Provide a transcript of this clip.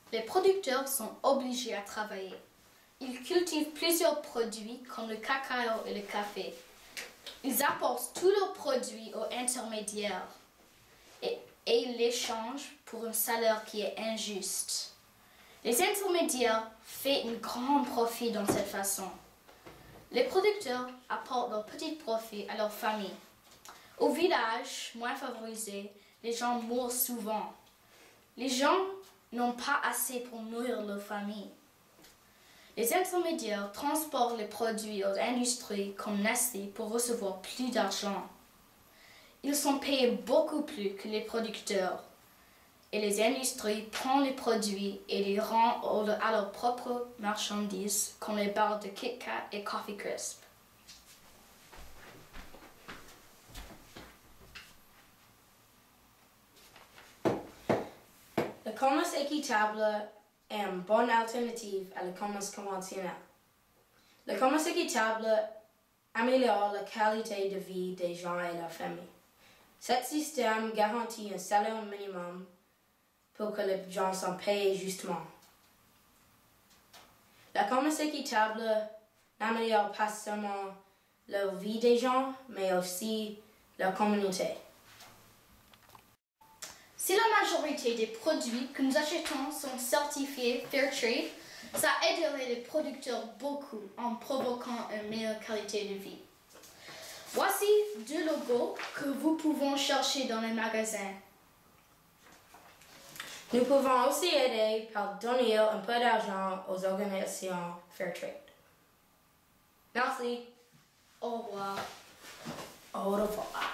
Les producteurs sont obligés à travailler. Ils cultivent plusieurs produits comme le cacao et le café. Ils apportent tous leurs produits aux intermédiaires et ils les changent pour un salaire qui est injuste. Les intermédiaires font un grand profit dans cette façon. Les producteurs apportent leurs petits profits à leur famille. Au village moins favorisé, les gens mourent souvent. Les gens n'ont pas assez pour nourrir leur famille. Les intermédiaires transportent les produits aux industries comme Nestlé pour recevoir plus d'argent. Ils sont payés beaucoup plus que les producteurs. Et les industries prennent les produits et les rendent à leurs propres marchandises comme les barres de Kit Kat et Coffee Crisp. Le commerce équitable est une bonne alternative à le commerce conventionnel. Le commerce équitable améliore la qualité de vie des gens et leurs familles. Ce système garantit un salaire minimum pour que les gens soient payés justement. Le commerce équitable n'améliore pas seulement la vie des gens, mais aussi leur communauté. Si la majorité des produits que nous achetons sont certifiés Fairtrade, ça aiderait les producteurs beaucoup en provoquant une meilleure qualité de vie. Voici deux logos que vous pouvez chercher dans les magasins. Nous pouvons aussi aider par donner un peu d'argent aux organisations Fairtrade. Merci. Au revoir. Au revoir.